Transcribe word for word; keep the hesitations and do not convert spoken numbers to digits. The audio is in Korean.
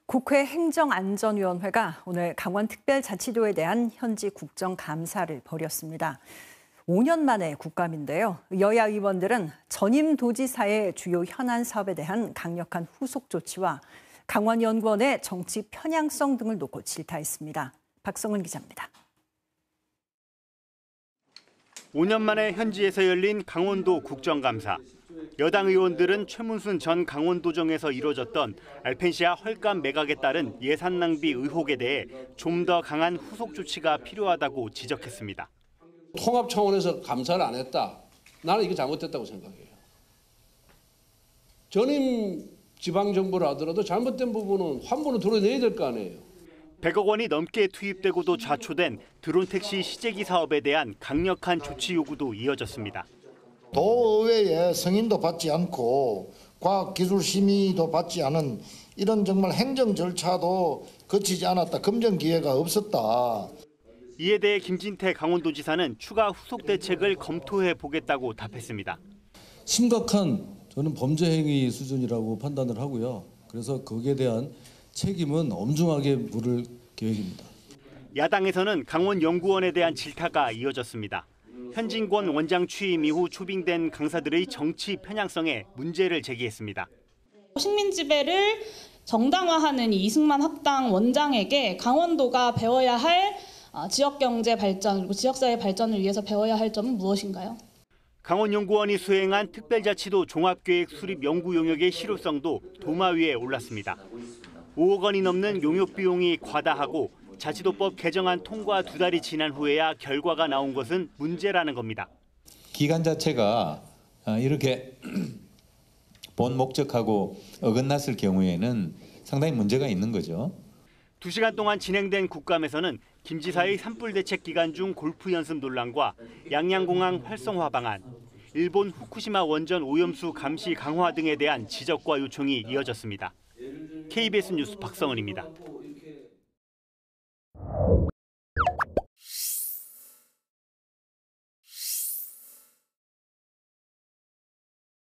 국회 행정안전위원회가 오늘 강원특별자치도에 대한 현지 국정감사를 벌였습니다. 오 년 만에 국감인데요. 여야 의원들은 전임 도지사의 주요 현안 사업에 대한 강력한 후속 조치와 강원연구원의 정치 편향성 등을 놓고 질타했습니다. 박성은 기자입니다. 오 년 만에 현지에서 열린 강원도 국정감사. 여당 의원들은 최문순 전 강원도정에서 이뤄졌던 알펜시아 헐값 매각에 따른 예산 낭비 의혹에 대해 좀 더 강한 후속 조치가 필요하다고 지적했습니다. 통합 차원에서 감사를 안 했다. 나는 이거 잘못됐다고 생각해요. 전임 지방정부를 하더라도 잘못된 부분은 환부는 드러내야 될 거 아니에요. 백억 원이 넘게 투입되고도 좌초된 드론택시 시제기 사업에 대한 강력한 조치 요구도 이어졌습니다. 도의회의 승인도 받지 않고 과학기술 심의도 받지 않은 이런 정말 행정 절차도 거치지 않았다. 검증 기회가 없었다. 이에 대해 김진태 강원도지사는 추가 후속 대책을 검토해 보겠다고 답했습니다. 심각한 저는 범죄 행위 수준이라고 판단을 하고요. 그래서 거기에 대한 책임은 엄중하게 물을 계획입니다. 야당에서는 강원연구원에 대한 질타가 이어졌습니다. 현진권 원장 취임 이후 초빙된 강사들의 정치 편향성에 문제를 제기했습니다. 식민 지배를 정당화하는 이승만 학당 원장에게 강원도가 배워야 할 지역 경제 발전 그리고 지역사회 발전을 위해서 배워야 할 점은 무엇인가요? 강원연구원이 수행한 특별자치도 종합계획 수립 연구 용역의 실효성도 도마 위에 올랐습니다. 오억 원이 넘는 용역 비용이 과다하고 자치도법 개정안 통과 두 달이 지난 후에야 결과가 나온 것은 문제라는 겁니다. 기간 자체가 이렇게 본 목적하고 어긋났을 경우에는 상당히 문제가 있는 거죠. 두 시간 동안 진행된 국감에서는 김 지사의 산불 대책 기간 중 골프 연습 논란과 양양공항 활성화 방안, 일본 후쿠시마 원전 오염수 감시 강화 등에 대한 지적과 요청이 이어졌습니다. 케이비에스 뉴스 박성은입니다.